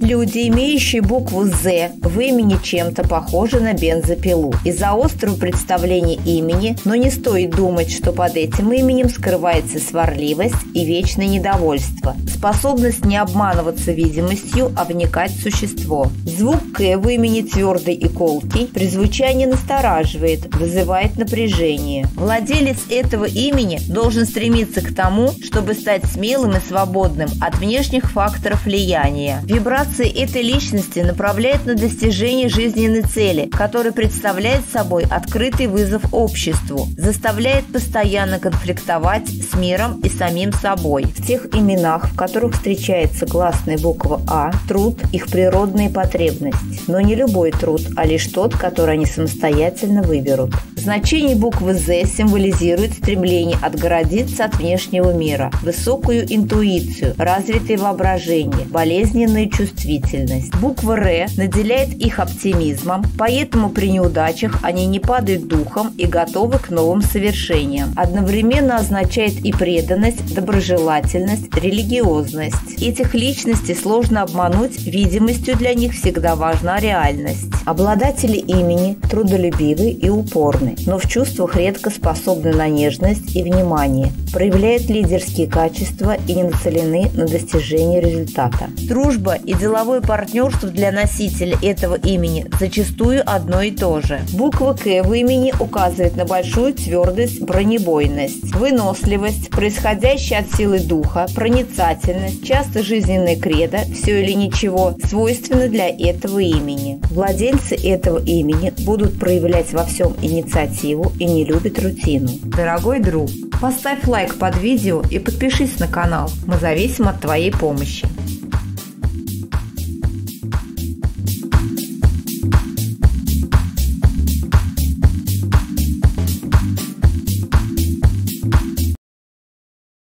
Люди, имеющие букву «З» в имени, чем-то похожи на бензопилу. Из-за острого представления имени, но не стоит думать, что под этим именем скрывается сварливость и вечное недовольство, способность не обманываться видимостью, а вникать в существо. Звук «К» в имени твердый и колкий при звучании настораживает, вызывает напряжение. Владелец этого имени должен стремиться к тому, чтобы стать смелым и свободным от внешних факторов влияния. Вибрации этой личности направляют на достижение жизненной цели, которая представляет собой открытый вызов обществу, заставляет постоянно конфликтовать с миром и самим собой. В тех именах, в которых встречается гласная буква «А», труд – их природная потребность. Но не любой труд, а лишь тот, который они самостоятельно выберут. Значение буквы «З» символизирует стремление отгородиться от внешнего мира, высокую интуицию, развитое воображение, болезненную чувствительность. Буква «Р» наделяет их оптимизмом, поэтому при неудачах они не падают духом и готовы к новым совершениям. Одновременно означает и преданность, доброжелательность, религиозность. Этих личностей сложно обмануть, видимостью для них всегда важна реальность. Обладатели имени трудолюбивы и упорны, но в чувствах редко способны на нежность и внимание, проявляют лидерские качества и не нацелены на достижение результата. Дружба и деловое партнерство для носителя этого имени зачастую одно и то же. Буква «К» в имени указывает на большую твердость, бронебойность, выносливость, происходящая от силы духа, проницательность, часто жизненное кредо «все или ничего» свойственно для этого имени. Владельцы этого имени будут проявлять во всем инициативу и не любят рутину. Дорогой друг, поставь лайк под видео и подпишись на канал. Мы зависим от твоей помощи.